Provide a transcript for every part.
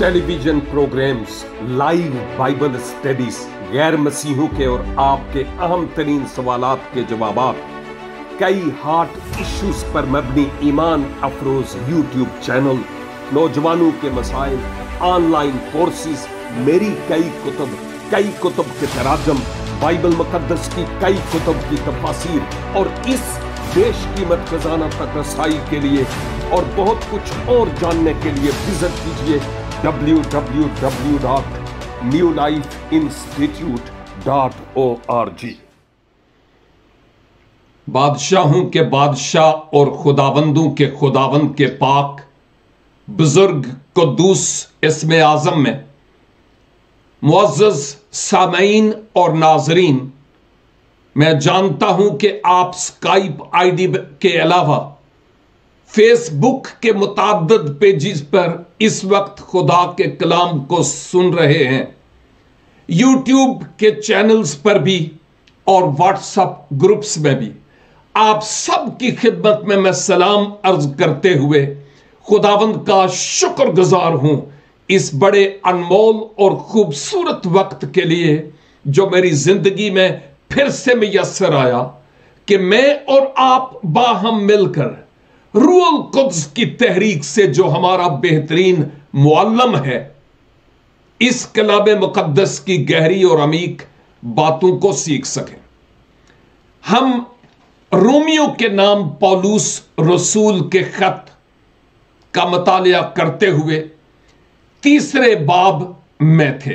Television programs, live Bible studies, गैर मसीहों के और आपके अहम तरीन सवालात के जवाबात, कई हॉट इश्यूज पर मबनी ईमान अफरोज यूट्यूब चैनल, नौजवानों के मसाइल, ऑनलाइन कोर्सेज, मेरी कई कुतुब के तराजम, बाइबल मुकद्दस की कई कुतुब की तफासीर और इस बेशकीमत खजाना तक रसाई के लिए और बहुत कुछ और जानने के लिए विजिट कीजिए www.newlifeinstitute.org। बादशाहों के बादशाह और खुदावंदों के खुदावंद के पाक बुजुर्ग कुद्दूस इस्म आज़म में मुअज़्ज़ज़ सामईन और नाज़रीन, मैं जानता हूं कि आप स्काइप आईडी के अलावा फेसबुक के मुताद्दद पेजेस पर इस वक्त खुदा के कलाम को सुन रहे हैं, यूट्यूब के चैनल्स पर भी और व्हाट्सएप ग्रुप्स में भी। आप सब की खिदमत में मैं सलाम अर्ज करते हुए खुदावंद का शुक्रगुजार हूं इस बड़े अनमोल और खूबसूरत वक्त के लिए जो मेरी जिंदगी में फिर से मुयस्सर आया कि मैं और आप बाहम मिलकर रूहुल कुद्स की तहरीक से जो हमारा बेहतरीन मुअल्लम है, इस कलाम मुकद्दस की गहरी और अमीक बातों को सीख सकें। हम रोमियो के नाम पौलुस रसूल के खत का मुतालिया करते हुए तीसरे बाब में थे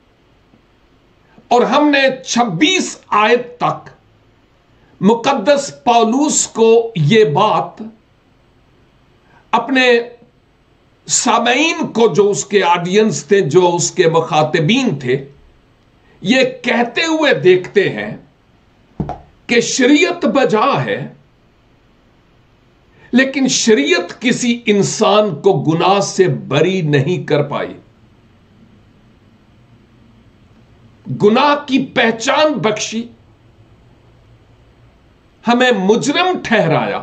और हमने 26 आयत तक मुकद्दस पौलुस को यह बात अपने सामईन को, जो उसके ऑडियंस थे, जो उसके मुखातिबीन थे, ये कहते हुए देखते हैं कि शरीयत बजा है, लेकिन शरीयत किसी इंसान को गुनाह से बरी नहीं कर पाई। गुनाह की पहचान बख्शी, हमें मुजरिम ठहराया,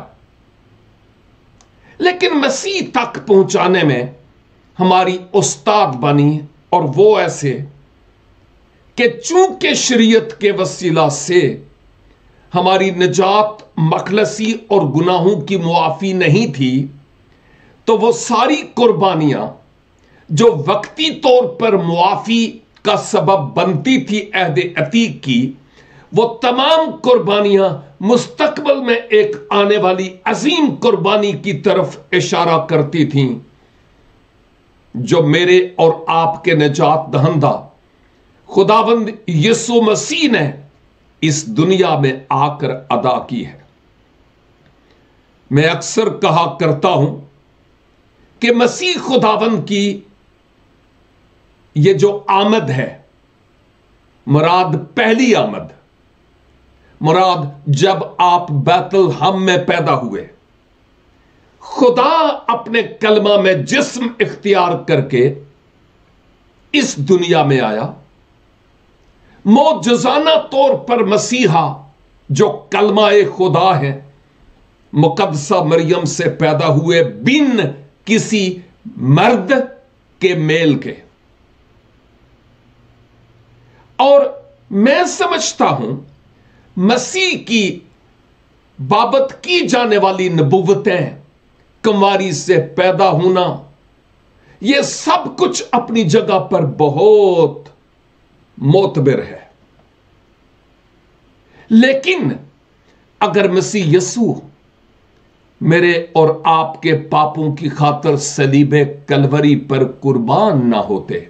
लेकिन मसीह तक पहुंचाने में हमारी उस्ताद बनी। और वो ऐसे कि चूंकि शरीयत के वसीला से हमारी निजात, मखलसी और गुनाहों की मुआफी नहीं थी, तो वो सारी कुर्बानियां जो वक्ती तौर पर मुआफी का सबब बनती थी अहद अतीक की, वो तमाम कुर्बानियां मुस्तकबल में एक आने वाली अजीम कुर्बानी की तरफ इशारा करती थीं, जो मेरे और आपके निजात दहंदा खुदावंद यीशु मसीह ने इस दुनिया में आकर अदा की है। मैं अक्सर कहा करता हूं कि मसीह खुदावंद की ये जो आमद है, मुराद पहली आमद, मुराद जब आप बैतलहम में पैदा हुए, खुदा अपने कलमा में जिस्म इख्तियार करके इस दुनिया में आया। मौजज़ाना तौर पर मसीहा जो कलमाए खुदा है, मुकद्दसा मरियम से पैदा हुए बिन किसी मर्द के मेल के। और मैं समझता हूं मसीह की बाबत की जाने वाली नबुव्वतें, कुंवारी से पैदा होना, यह सब कुछ अपनी जगह पर बहुत मोतबर है। लेकिन अगर मसीह यीशु मेरे और आपके पापों की खातिर सलीबे कलवरी पर कुर्बान ना होते,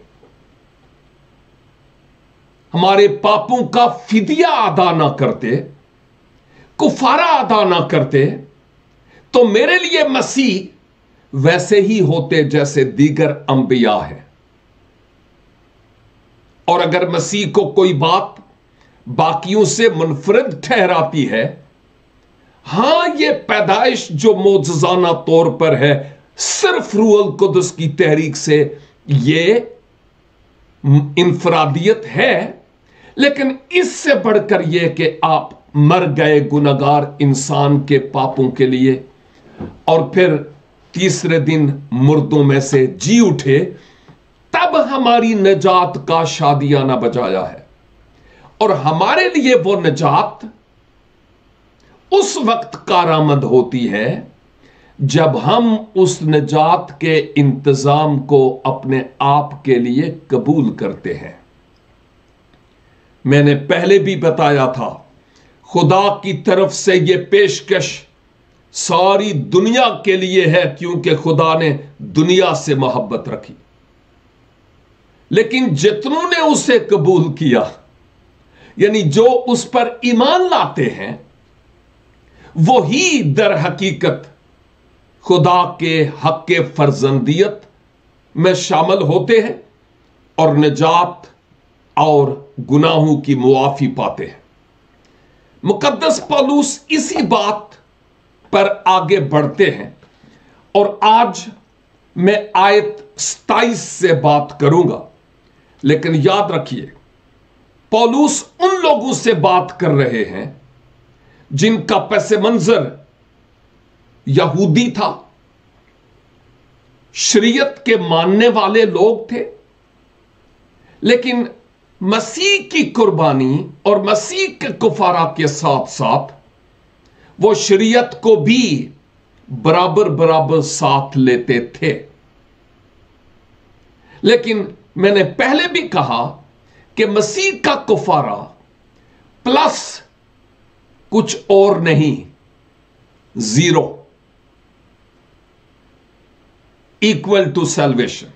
हमारे पापों का फिदिया अदा ना करते, कुफारा अदा ना करते, तो मेरे लिए मसीह वैसे ही होते जैसे दीगर अंबिया है। और अगर मसीह को कोई बात बाकियों से मुनफरिद ठहराती है, हां, यह पैदाइश जो मौजज़ाना तौर पर है सिर्फ रूहुल कुद्स की तहरीक से, यह इंफरादियत है, लेकिन इससे बढ़कर यह कि आप मर गए गुनहगार इंसान के पापों के लिए और फिर तीसरे दिन मुर्दों में से जी उठे, हमारी निजात का शादियाना बजाया है। और हमारे लिए वो निजात उस वक्त कारआमद होती है जब हम उस निजात के इंतजाम को अपने आप के लिए कबूल करते हैं। मैंने पहले भी बताया था, खुदा की तरफ से यह पेशकश सारी दुनिया के लिए है, क्योंकि खुदा ने दुनिया से मोहब्बत रखी। लेकिन जितनों ने उसे कबूल किया, यानी जो उस पर ईमान लाते हैं, वो ही दर हकीकत खुदा के हक के फर्जंदियत में शामिल होते हैं और निजात और गुनाहों की मुआफी पाते हैं। मुकद्दस पौलुस इसी बात पर आगे बढ़ते हैं और आज मैं आयत 27 से बात करूंगा। लेकिन याद रखिए, पौलुस उन लोगों से बात कर रहे हैं जिनका पस मंजर यहूदी था, शरीयत के मानने वाले लोग थे, लेकिन मसीह की कुर्बानी और मसीह के कुफारा के साथ साथ वो शरीयत को भी बराबर बराबर साथ लेते थे। लेकिन मैंने पहले भी कहा कि मसीह का कुफारा प्लस कुछ और नहीं, जीरो, इक्वल टू सैल्वेशन।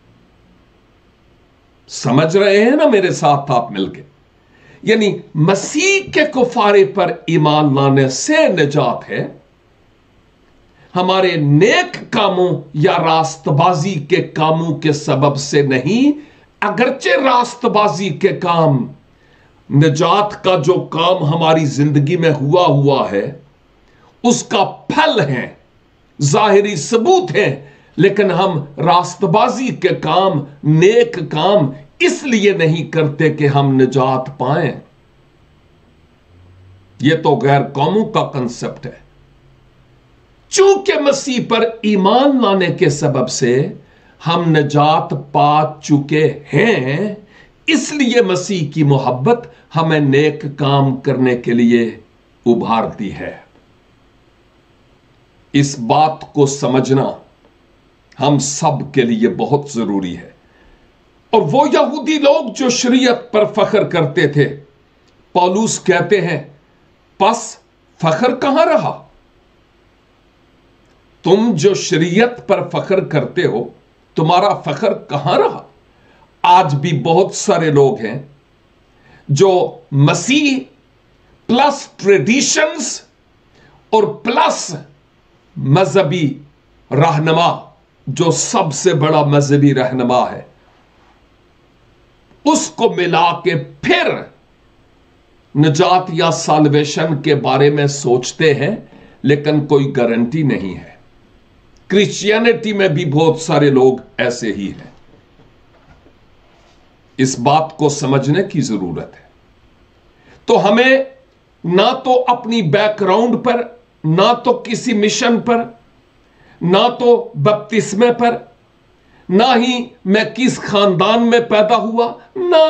समझ रहे हैं ना मेरे साथ आप मिलके? यानी मसीह के कुफारे पर ईमान लाने से निजात है, हमारे नेक कामों या रास्तबाजी के कामों के सबब से नहीं। अगरचे रास्तबाजी के काम, निजात का जो काम हमारी जिंदगी में हुआ है, उसका फल है, जाहिरी सबूत है, लेकिन हम रास्तबाजी के काम, नेक काम इसलिए नहीं करते कि हम निजात पाएं। यह तो गैर कौमों का कंसेप्ट है। चूंकि मसीह पर ईमान लाने के सबब से हम निजात पा चुके हैं, इसलिए मसीह की मोहब्बत हमें नेक काम करने के लिए उभारती है। इस बात को समझना हम सब के लिए बहुत जरूरी है। और वो यहूदी लोग जो शरीयत पर फख्र करते थे, पौलुस कहते हैं, बस फख्र कहां रहा? तुम जो शरीयत पर फख्र करते हो, तुम्हारा फख्र कहां रहा? आज भी बहुत सारे लोग हैं जो मसीह प्लस ट्रेडिशंस और प्लस मजहबी रहनुमा, जो सबसे बड़ा मजहबी रहनुमा है, उसको मिला के फिर निजात या साल्वेशन के बारे में सोचते हैं, लेकिन कोई गारंटी नहीं है। क्रिश्चियनिटी में भी बहुत सारे लोग ऐसे ही हैं। इस बात को समझने की जरूरत है। तो हमें ना तो अपनी बैकग्राउंड पर, ना तो किसी मिशन पर, ना तो बपतिस्मे पर, ना ही मैं किस खानदान में पैदा हुआ, ना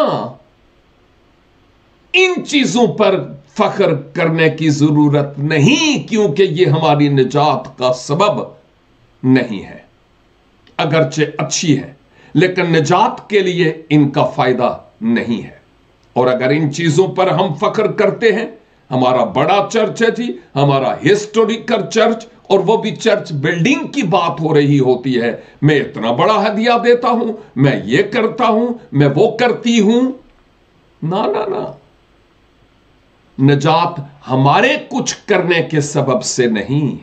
इन चीजों पर फख्र करने की जरूरत नहीं, क्योंकि ये हमारी निजात का सबब नहीं है। अगरचे अच्छी है, लेकिन निजात के लिए इनका फायदा नहीं है। और अगर इन चीजों पर हम फख्र करते हैं, हमारा बड़ा चर्च है जी, हमारा हिस्टोरिकल चर्च, और वो भी चर्च बिल्डिंग की बात हो रही होती है, मैं इतना बड़ा हदिया देता हूं, मैं ये करता हूं, मैं वो करती हूं, ना ना ना। निजात हमारे कुछ करने के सबब से नहीं,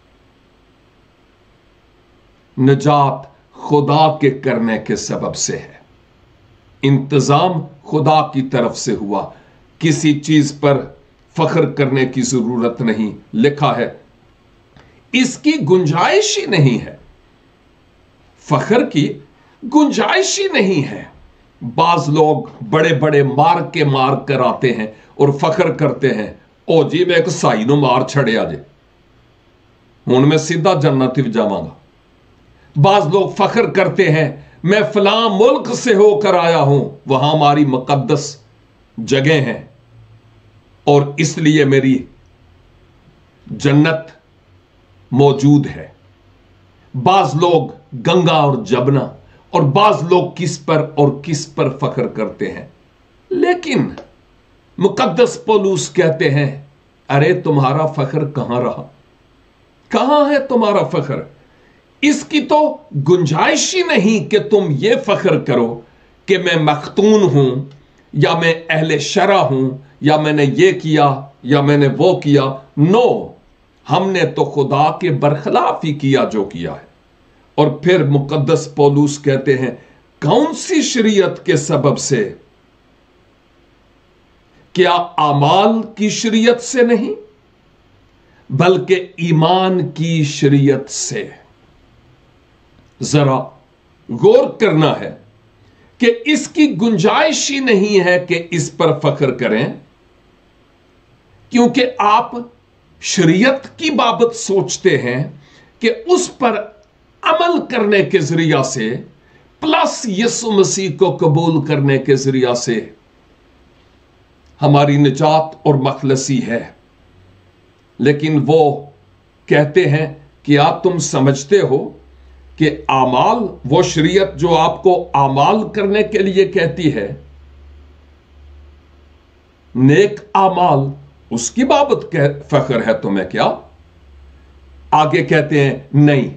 निजात खुदा के करने के सबब से है। इंतजाम खुदा की तरफ से हुआ, किसी चीज पर फख्र करने की जरूरत नहीं। लिखा है इसकी गुंजाइश ही नहीं है, फख्र की गुंजाइश ही नहीं है। बाज लोग बड़े बड़े मार कर आते हैं और फख्र करते हैं, ओ जी मैं एक साई नु मार छड़िया जे, हुण मैं सीधा जन्नत विच जावांगा। बाज लोग फख्र करते हैं, میں فلاں ملک سے ہو کر آیا ہوں، وہاں ہماری مقدس جگہ ہیں اور اس لیے میری جنت موجود ہے۔ بعض لوگ گنگا اور جمنا اور بعض لوگ کس پر فخر کرتے ہیں، لیکن مقدس پولس کہتے ہیں ارے تمہارا فخر کہاں رہا؟ کہاں ہے تمہارا فخر؟ اس کی تو گنجائش ہی نہیں کہ تم یہ فخر کرو کہ میں مختون ہوں یا میں اہل شرع ہوں یا میں نے یہ کیا یا میں نے وہ کیا۔ نو، ہم نے تو خدا کے برخلاف ہی کیا جو کیا ہے۔ اور پھر مقدس پولس کہتے ہیں کون سی شریعت کے سبب سے؟ کیا اعمال کی شریعت سے نہیں بلکہ ایمان کی شریعت سے۔ ذرا غور کرنا ہے کہ اس کی گنجائش ہی نہیں ہے کہ اس پر فخر کریں، کیونکہ آپ شریعت کی بابت سوچتے ہیں کہ اس پر عمل کرنے کے ذریعہ سے پلس یسوع مسیح کو قبول کرنے کے ذریعہ سے ہماری نجات اور مخلصی ہے۔ لیکن وہ کہتے ہیں کہ آپ تم سمجھتے ہو کہ اعمال، وہ شریعت جو آپ کو اعمال کرنے کے لیے کہتی ہے، نیک اعمال، اس کی بابت فخر ہے تمہیں کیا؟ آگے کہتے ہیں نہیں،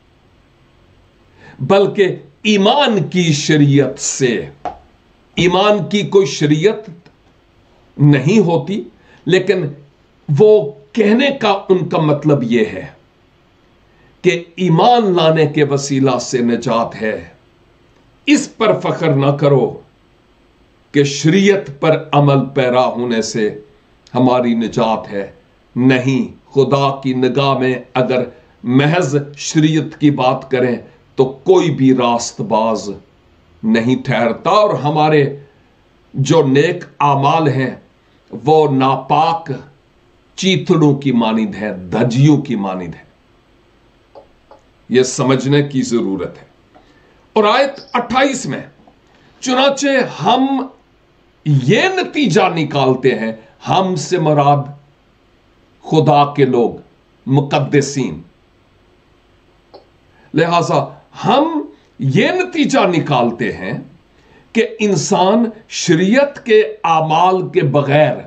بلکہ ایمان کی شریعت سے۔ ایمان کی کوئی شریعت نہیں ہوتی، لیکن وہ کہنے کا ان کا مطلب یہ ہے کہ ایمان لانے کے وسیلہ سے نجات ہے۔ اس پر فخر نہ کرو کہ شریعت پر عمل پیرا ہونے سے ہماری نجات ہے۔ نہیں، خدا کی نگاہ میں اگر محض شریعت کی بات کریں تو کوئی بھی راست باز نہیں ٹھہرتا، اور ہمارے جو نیک اعمال ہیں وہ ناپاک چیتڑوں کی مانند ہے، دھجیوں کی مانند ہے۔ یہ سمجھنے کی ضرورت ہے۔ اور آیت 28 میں چنانچہ ہم یہ نتیجہ نکالتے ہیں، ہم سے مراد خدا کے لوگ، مقدسین، لہذا ہم یہ نتیجہ نکالتے ہیں کہ انسان شریعت کے اعمال کے بغیر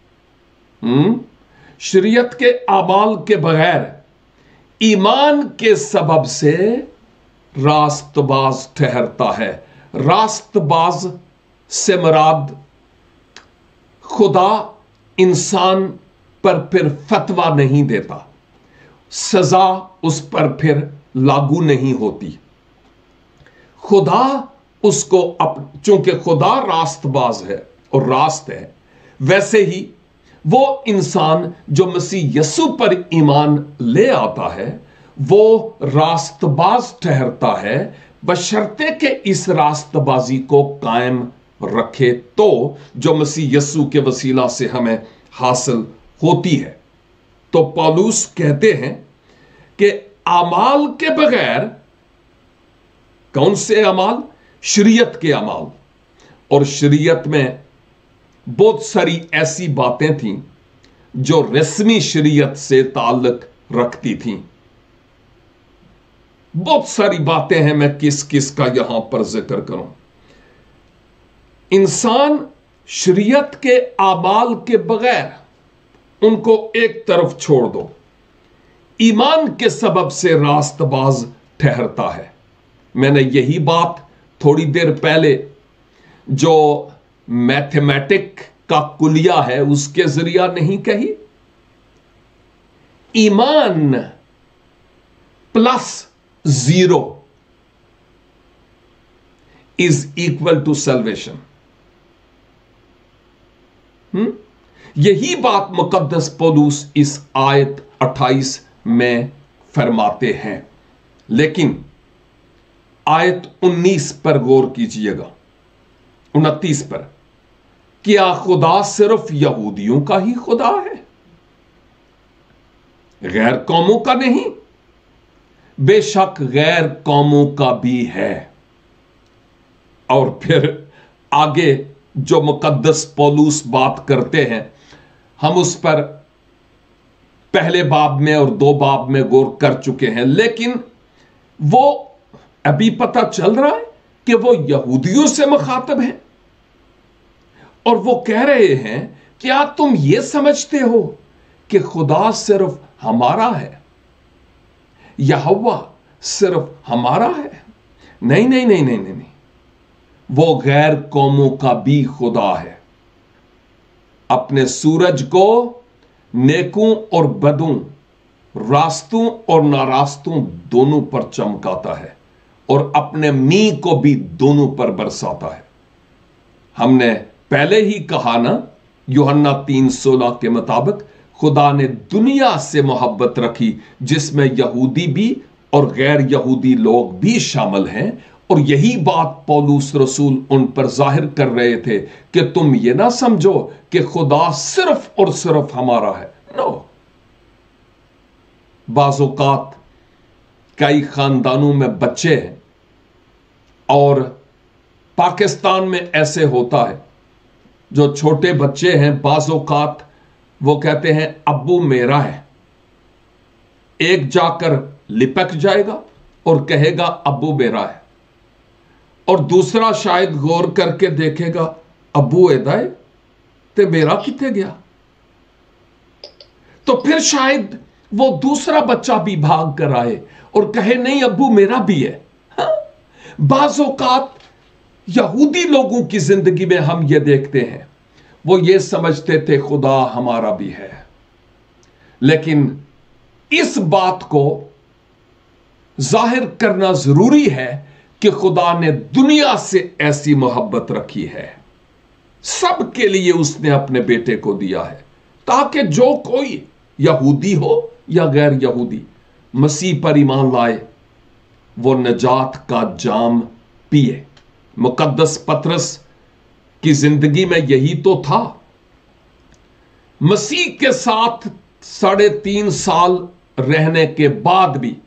ایمان کے سبب سے راست باز ٹھہرتا ہے۔ راست باز سے مراد خدا انسان پر پھر فتویٰ نہیں دیتا، سزا اس پر پھر لاگو نہیں ہوتی۔ خدا اس کو چونکہ خدا راست باز ہے اور راست ہے، ویسے ہی وہ انسان جو مسیح یسوع پر ایمان لے آتا ہے وہ راست باز ٹھہرتا ہے، بشرطے کہ اس راست بازی کو قائم رکھے تو جو مسیح یسوع کے وسیلہ سے ہمیں حاصل ہوتی ہے۔ تو پولس کہتے ہیں کہ اعمال کے بغیر، کون سے اعمال؟ شریعت کے اعمال، اور شریعت میں بہت ساری ایسی باتیں تھیں جو رسمی شریعت سے تعلق رکھتی تھیں۔ بہت ساری باتیں ہیں، میں کس کس کا یہاں پر ذکر کروں۔ انسان شریعت کے اعمال کے بغیر ان کو ایک طرف چھوڑ دو، ایمان کے سبب سے راست باز ٹھہرتا ہے۔ میں نے یہی بات تھوڑی دیر پہلے جو میتھمیٹک کا کلیہ ہے اس کے ذریعہ نہیں کہی؟ ایمان plus 0 is equal to salvation۔ یہی بات مقدس پولس اس آیت 28 میں فرماتے ہیں۔ لیکن آیت 19 پر غور کیجئے گا، 29 پر، کیا خدا صرف یہودیوں کا ہی خدا ہے، غیر قوموں کا نہیں؟ بے شک غیر قوموں کا بھی ہے۔ और फिर आगे जो मुकद्दस पौलुस बात करते हैं, हम उस पर पहले बाब में और 2 बाब में गौर कर चुके हैं, लेकिन वो अभी पता चल रहा है कि वो यहूदियों से मुखातब हैं और वो कह रहे हैं, क्या तुम ये समझते हो कि खुदा सिर्फ हमारा है, यहोवा सिर्फ हमारा है? नहीं नहीं नहीं नहीं नहीं, वो गैर कौमों का भी खुदा है। अपने सूरज को नेकों और बदों, रास्तों और नारास्तों दोनों पर चमकाता है और अपने मी को भी दोनों पर बरसाता है। हमने पहले ही कहा ना, यूहन्ना 3:16 के मुताबिक खुदा ने दुनिया से मोहब्बत रखी जिसमें यहूदी भी और गैर यहूदी लोग भी शामिल हैं, और यही बात पौलुस रसूल उन पर जाहिर कर रहे थे कि तुम ये ना समझो कि खुदा सिर्फ और सिर्फ हमारा है। नो, बाज़ौकात कई खानदानों में बच्चे हैं और पाकिस्तान में ऐसे होता है, जो छोटे बच्चे हैं बाज़ौकात वो कहते हैं अब्बू मेरा है, एक जाकर लिपक जाएगा और कहेगा अब्बू मेरा है, और दूसरा शायद गौर करके देखेगा अब्बू एदाए ते मेरा किथे गया, तो फिर शायद वो दूसरा बच्चा भी भाग कर आए और कहे नहीं अब्बू मेरा भी है। हाँ? बाज़ औक़ात यहूदी लोगों की जिंदगी में हम ये देखते हैं, वो ये समझते थे खुदा हमारा भी है, लेकिन इस बात को जाहिर करना जरूरी है कि खुदा ने दुनिया से ऐसी मोहब्बत रखी है, सबके लिए उसने अपने बेटे को दिया है, ताकि जो कोई यहूदी हो या गैर यहूदी मसीह पर ईमान लाए वो नजात का जाम पिए। मुकद्दस पतरस की जिंदगी में यही तो था। मसीह के साथ 3.5 साल रहने के बाद भी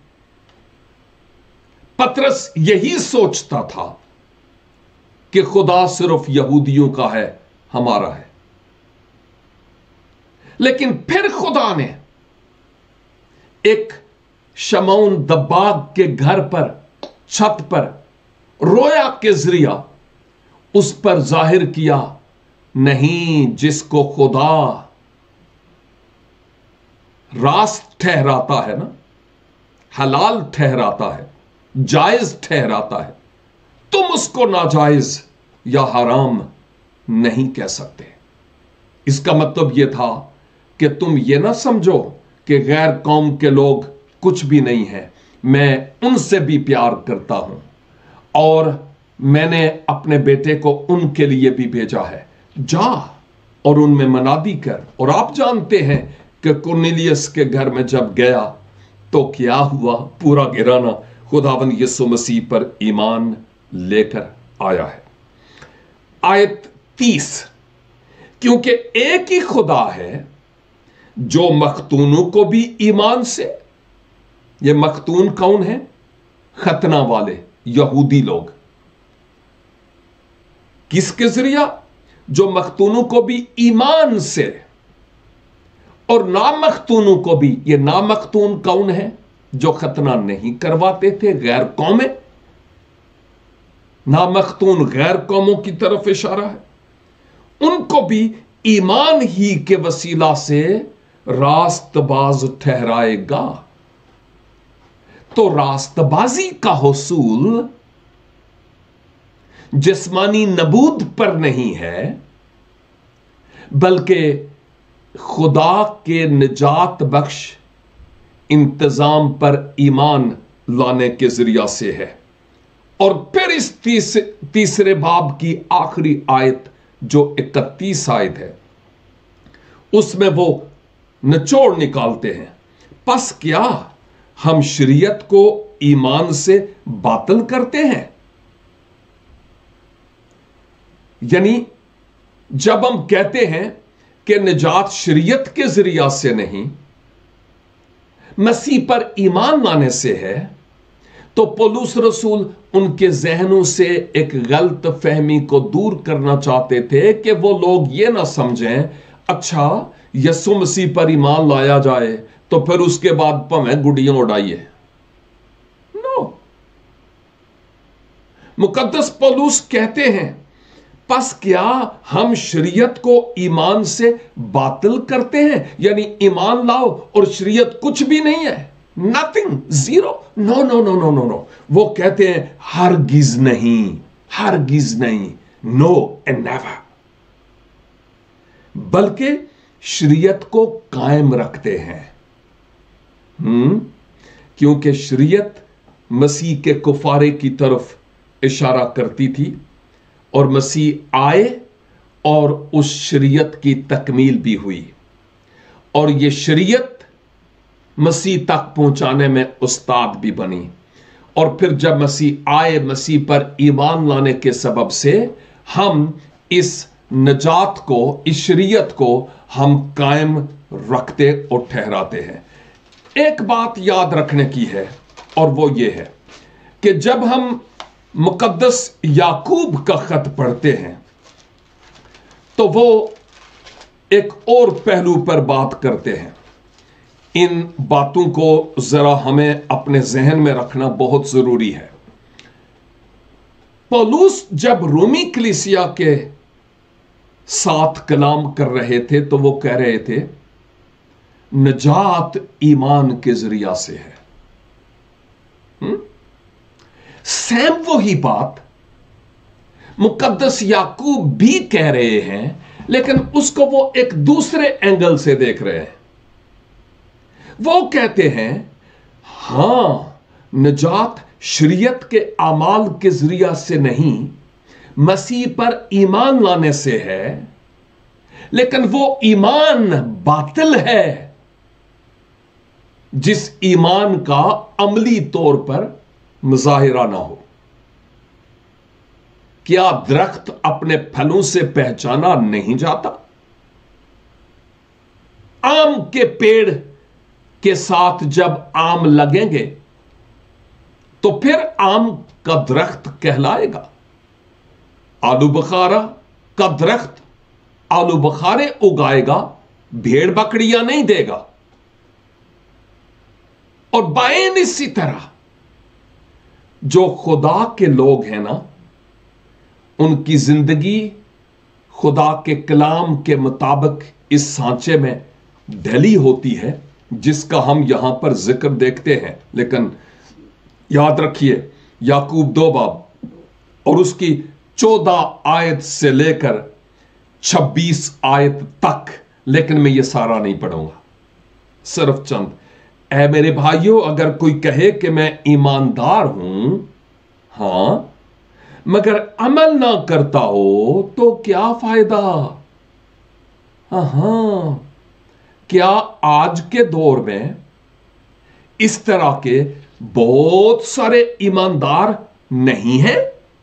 पतरस यही सोचता था कि खुदा सिर्फ यहूदियों का है, हमारा है। लेकिन फिर खुदा ने एक शमौन दब्बाग के घर पर छत पर रोया के जरिया उस पर जाहिर किया, नहीं, जिसको खुदा रास्त ठहराता है ना, हलाल ठहराता है, जायज ठहराता है, तुम उसको नाजायज या हराम नहीं कह सकते। इसका मतलब यह था कि तुम ये ना समझो कि गैर कौम के लोग कुछ भी नहीं है, मैं उनसे भी प्यार करता हूं और मैंने अपने बेटे को उनके लिए भी भेजा है, जा और उनमें मनादी कर। और आप जानते हैं कि कुरनेलियस के घर में जब गया तो क्या हुआ, पूरा घराना खुदावंद यीशु मसीह पर ईमान लेकर आया है। आयत 30, क्योंकि एक ही खुदा है जो मख्तूनों को भी ईमान से, ये मख्तून कौन है? खतना वाले यहूदी लोग। किसके जरिया? जो मख्तूनों को भी ईमान से, और नामख्तूनों को भी। ये नामख्तून कौन है? जो खतना नहीं करवाते थे, गैर कौमें। नामख्तून गैर कौमों की तरफ इशारा है। उनको भी ईमान ही के वसीला से रास्तबाज ठहराएगा। तो रास्तबाजी का हुसूल जिस्मानी नबूद पर नहीं है, बल्कि खुदा के निजात बख्श इंतजाम पर ईमान लाने के जरिया से है। और फिर इस तीसरे बाब की आखिरी आयत जो 31 आयत है, उसमें वो निचोड़ निकालते हैं, पस क्या हम शरीयत को ईमान से बातिल करते हैं? यानी जब हम कहते हैं कि निजात शरीयत के जरिया से नहीं, मसीह पर ईमान लाने से है, تو पौलुस रसूल उनके जहनों से एक गलत फहमी को दूर करना चाहते थे कि वो लोग ये ना समझें अच्छा यीशु मसीह पर ईमान लाया जाए तो फिर उसके बाद भवें गुड़ियां उड़ाइए। नो, मुकद्दस पौलुस कहते हैं बस क्या हम शरीयत को ईमान से बातिल करते हैं, यानी ईमान लाओ और शरीयत कुछ भी नहीं है, nothing, zero? No no no no no no, वो कहते हैं हरगिज नहीं, हरगिज नहीं, नो एंड नेवर, बल्कि शरीयत को कायम रखते हैं। क्योंकि शरीयत मसीह के कुफारे की तरफ इशारा करती थी और मसीह आए और उस शरीयत की तकमील भी हुई, और ये शरीयत मसीह तक पहुंचाने में उस्ताद भी बनी। और फिर जब मसीह आए, मसीह पर ईमान लाने के सबब से हम इस नजात को, इस शरीयत को हम कायम रखते और ठहराते हैं। एक बात याद रखने की है और वो ये है कि जब हम मुकद्दस याकूब का खत पढ़ते हैं तो वो एक और पहलू पर बात करते हैं। इन बातों को जरा हमें अपने जहन में रखना बहुत जरूरी है। पौलुस जब रोमी कलीसिया के साथ कलाम कर रहे थे तो वो कह रहे थे नजात ईमान के जरिया से है। सेम वही बात मुकद्दस याकूब भी कह रहे हैं, लेकिन उसको वो एक दूसरे एंगल से देख रहे हैं। वो कहते हैं हां, नजात शरीयत के अमाल के जरिया से नहीं, मसीह पर ईमान लाने से है, लेकिन वो ईमान बातिल है जिस ईमान का अमली तौर पर मुजाहिरा ना हो। क्या दरख्त अपने फलों से पहचाना नहीं जाता? आम के पेड़ के साथ जब आम लगेंगे तो फिर आम का दरख्त कहलाएगा। आलू बुखारा का दरख्त आलू बुखारे उगाएगा, भेड़ बकरियां नहीं देगा। और बाएं इसी तरह जो खुदा के लोग हैं ना, उनकी जिंदगी खुदा के कलाम के मुताबिक इस सांचे में ढली होती है जिसका हम यहां पर जिक्र देखते हैं। लेकिन याद रखिए याकूब 2 बाब और उसकी 14 आयत से लेकर 26 आयत तक, लेकिन मैं ये सारा नहीं पढ़ूंगा, सिर्फ चंद। ऐ मेरे भाइयों, अगर कोई कहे कि मैं ईमानदार हूं, हां, मगर अमल ना करता हो तो क्या फायदा? हां, क्या आज के दौर में इस तरह के बहुत सारे ईमानदार नहीं हैं?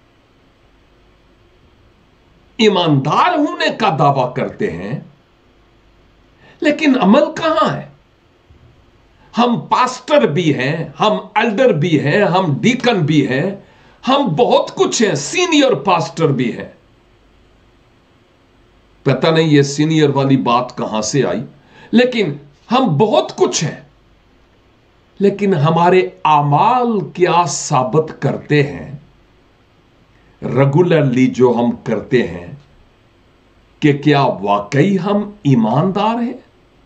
ईमानदार होने का दावा करते हैं, लेकिन अमल कहां है? हम पास्टर भी हैं, हम एल्डर भी हैं, हम डीकन भी हैं, हम बहुत कुछ हैं, सीनियर पास्टर भी हैं। पता नहीं ये सीनियर वाली बात कहां से आई, लेकिन हम बहुत कुछ हैं। लेकिन हमारे आमाल क्या साबित करते हैं, रेगुलरली जो हम करते हैं, कि क्या वाकई हम ईमानदार हैं?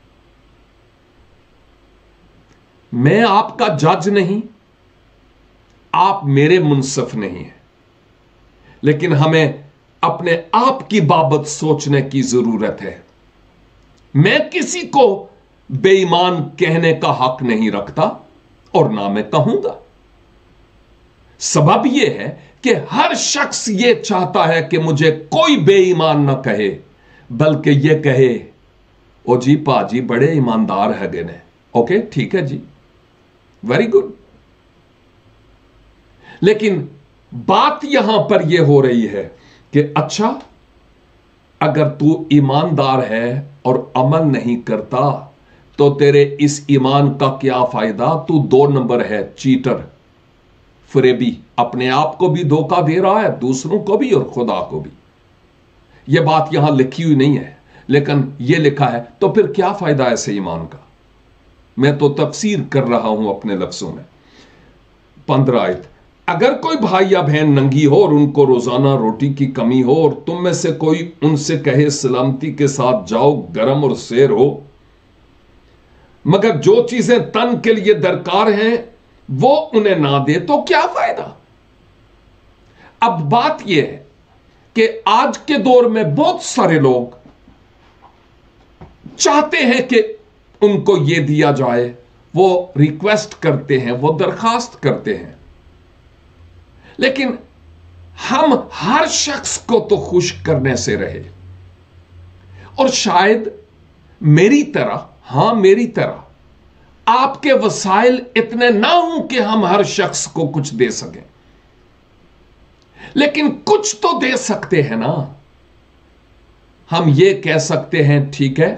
मैं आपका जज नहीं, आप मेरे मुंसिफ नहीं हैं, लेकिन हमें अपने आप की बाबत सोचने की जरूरत है। मैं किसी को बेईमान कहने का हक नहीं रखता और ना मैं कहूंगा। सबब यह है कि हर शख्स यह चाहता है कि मुझे कोई बेईमान ना कहे, बल्कि यह कहे ओ जी पाजी बड़े ईमानदार है ने। ओके, ठीक है जी, वेरी गुड। लेकिन बात यहां पर यह हो रही है कि अच्छा, अगर तू ईमानदार है और अमल नहीं करता तो तेरे इस ईमान का क्या फायदा? तू 2 नंबर है, चीटर। फरेबी, अपने आप को भी धोखा दे रहा है, दूसरों को भी और खुदा को भी। यह बात यहां लिखी हुई नहीं है, लेकिन यह लिखा है। तो फिर क्या फायदा ऐसे ईमान का? मैं तो तफसीर कर रहा हूं अपने लफ्जों में। 15 आयत, अगर कोई भाई या बहन नंगी हो और उनको रोजाना रोटी की कमी हो और तुम में से कोई उनसे कहे सलामती के साथ जाओ, गरम और सैर हो, मगर जो चीजें तन के लिए दरकार हैं वो उन्हें ना दे, तो क्या फायदा? अब बात यह है कि आज के दौर में बहुत सारे लोग चाहते हैं कि उनको यह दिया जाए, वो रिक्वेस्ट करते हैं, वो दरखास्त करते हैं, लेकिन हम हर शख्स को तो खुश करने से रहे। और शायद मेरी तरह, हां मेरी तरह, आपके वसाइल इतने ना हों कि हम हर शख्स को कुछ दे सकें, लेकिन कुछ तो दे सकते हैं ना। हम ये कह सकते हैं, ठीक है,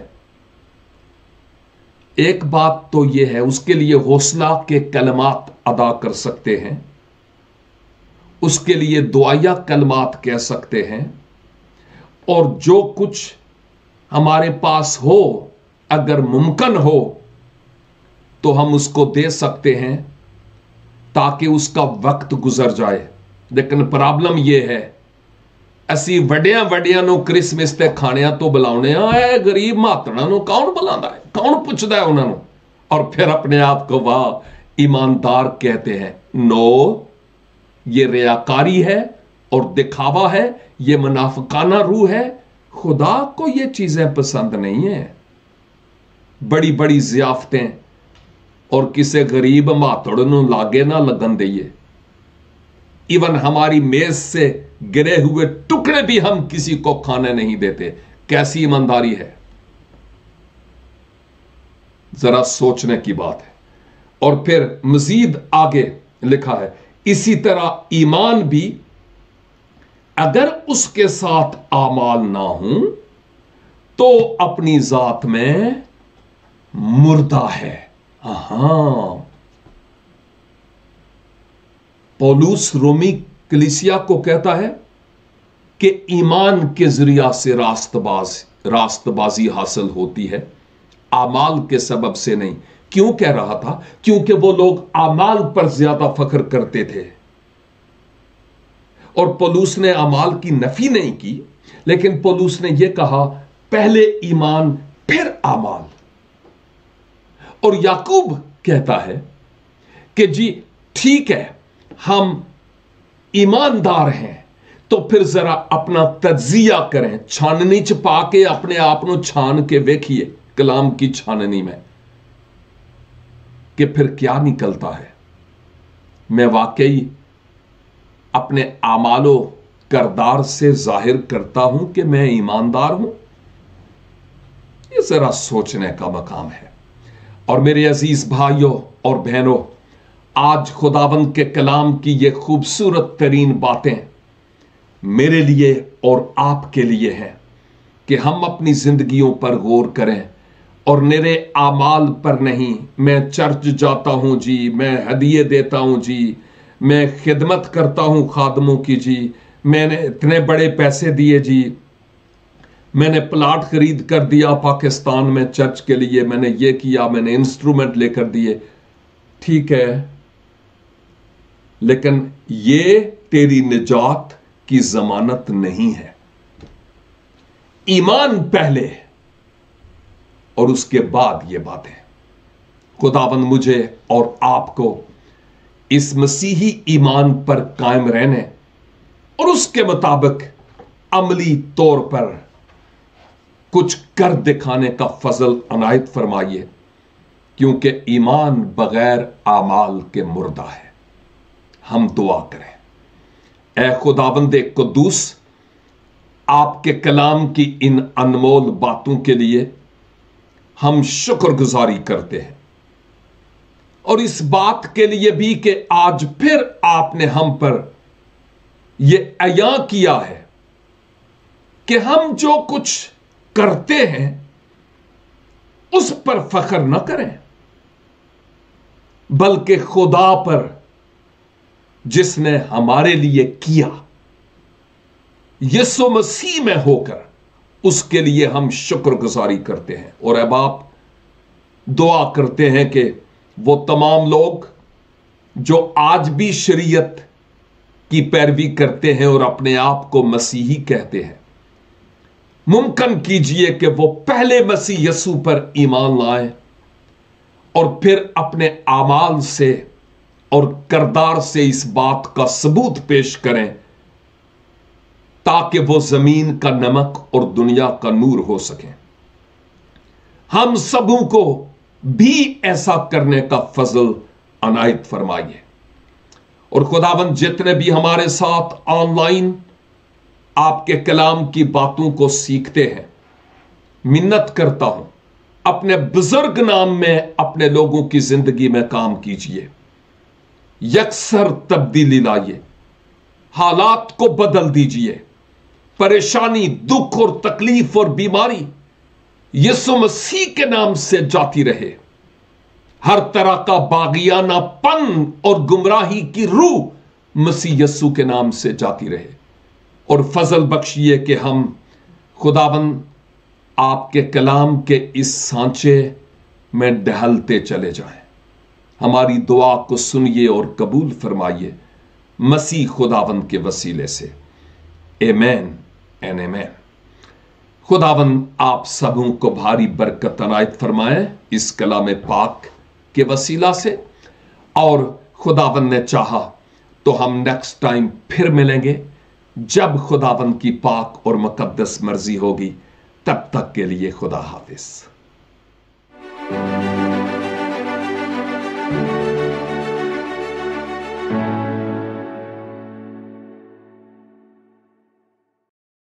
एक बात तो यह है, उसके लिए हौसला के कलमात अदा कर सकते हैं, उसके लिए दुआया कलमात कह सकते हैं, और जो कुछ हमारे पास हो, अगर मुमकिन हो तो हम उसको दे सकते हैं ताकि उसका वक्त गुजर जाए। लेकिन प्रॉब्लम यह है, असी वड्डियां वड्डियां नो क्रिसमस ते खाणियां तो बुलाउने आ, गरीब मातड़ा नो कौन बुलांदा है, कौन पुछदा है उन्होंने? और फिर अपने आप को वाह ईमानदार कहते हैं। नो, ये रियाकारी है और दिखावा है, ये मुनाफिकाना रूह है। खुदा को ये चीजें पसंद नहीं है। बड़ी बड़ी जियाफतें और किसी गरीब मातड़ नु लागे ना लगन दइए। इवन हमारी मेज से गिरे हुए टुकड़े भी हम किसी को खाने नहीं देते। कैसी ईमानदारी है, जरा सोचने की बात है। और फिर मजीद आगे लिखा है, इसी तरह ईमान भी अगर उसके साथ आमाल ना हो तो अपनी जात में मुर्दा है। पौलुस रोमी कलीसिया को कहता है कि ईमान के जरिया से रास्तबाजी हासिल होती है, आमाल के सबब से नहीं। क्यों कह रहा था? क्योंकि वो लोग आमाल पर ज्यादा फख्र करते थे। और पौलुस ने आमाल की नफी नहीं की, लेकिन पौलुस ने यह कहा पहले ईमान फिर आमाल। और याकूब कहता है कि जी ठीक है, हम ईमानदार हैं, तो फिर जरा अपना तज्जिया करें, छाननी च पाके अपने आप को छान के देखिए कलाम की छाननी में कि फिर क्या निकलता है। मैं वाकई अपने आमालो करदार से जाहिर करता हूं कि मैं ईमानदार हूं? ये जरा सोचने का मकाम है। और मेरे अजीज भाइयों और बहनों, आज खुदावंद के कलाम की ये खूबसूरत तरीन बातें मेरे लिए और आपके लिए हैं कि हम अपनी जिंदगियों पर गौर करें और मेरे आमाल पर नहीं। मैं चर्च जाता हूं जी, मैं हदिये देता हूं जी, मैं खिदमत करता हूं खादमों की जी, मैंने इतने बड़े पैसे दिए जी, मैंने प्लाट खरीद कर दिया पाकिस्तान में चर्च के लिए, मैंने ये किया, मैंने इंस्ट्रूमेंट लेकर दिए। ठीक है, लेकिन ये तेरी निजात की जमानत नहीं है। ईमान पहले और उसके बाद ये बातें। खुदावंद मुझे और आपको इस मसीही ईमान पर कायम रहने और उसके मुताबिक अमली तौर पर कुछ कर दिखाने का फजल अनायत फरमाइए, क्योंकि ईमान बगैर आमाल के मुर्दा है। हम दुआ करें। ऐ खुदावंद कुद्दूस, आपके कलाम की इन अनमोल बातों के लिए हम शुक्रगुजारी करते हैं, और इस बात के लिए भी कि आज फिर आपने हम पर यह अया किया है कि हम जो कुछ करते हैं उस पर फख्र न करें, बल्कि खुदा पर जिसने हमारे लिए किया। यीशु मसीह में होकर उसके लिए हम शुक्रगुजारी करते हैं। और अब आप दुआ करते हैं कि वो तमाम लोग जो आज भी शरीयत की पैरवी करते हैं और अपने आप को मसीही कहते हैं, मुमकिन कीजिए कि वो पहले मसीह यीशु पर ईमान लाएं और फिर अपने आमाल से और किरदार से इस बात का सबूत पेश करें, ताकि वो जमीन का नमक और दुनिया का नूर हो सके। हम सबों को भी ऐसा करने का फजल अनायत फरमाइए। और खुदावंद जितने भी हमारे साथ ऑनलाइन आपके कलाम की बातों को सीखते हैं, मिन्नत करता हूं अपने बुजुर्ग नाम में अपने लोगों की जिंदगी में काम कीजिए, यकसर तब्दीली लाइए, हालात को बदल दीजिए। परेशानी, दुख और तकलीफ और बीमारी यीशु मसीह के नाम से जाती रहे। हर तरह का बागियानापन और गुमराही की रूह मसीह यीशु के नाम से जाती रहे। और फजल बख्शिए कि हम खुदावंद आपके कलाम के इस सांचे में ढलते चले जाएं। हमारी दुआ को सुनिए और कबूल फरमाइए मसीह खुदावंद के वसीले से। आमीन एंड आमीन। खुदावंद आप सबों को भारी बरकत अनायत फरमाए इस कलाम पाक के वसीला से। और खुदावंद ने चाहा तो हम नेक्स्ट टाइम फिर मिलेंगे, जब खुदावंद की पाक और मुकद्दस मर्जी होगी। तब तक के लिए खुदा हाफिज।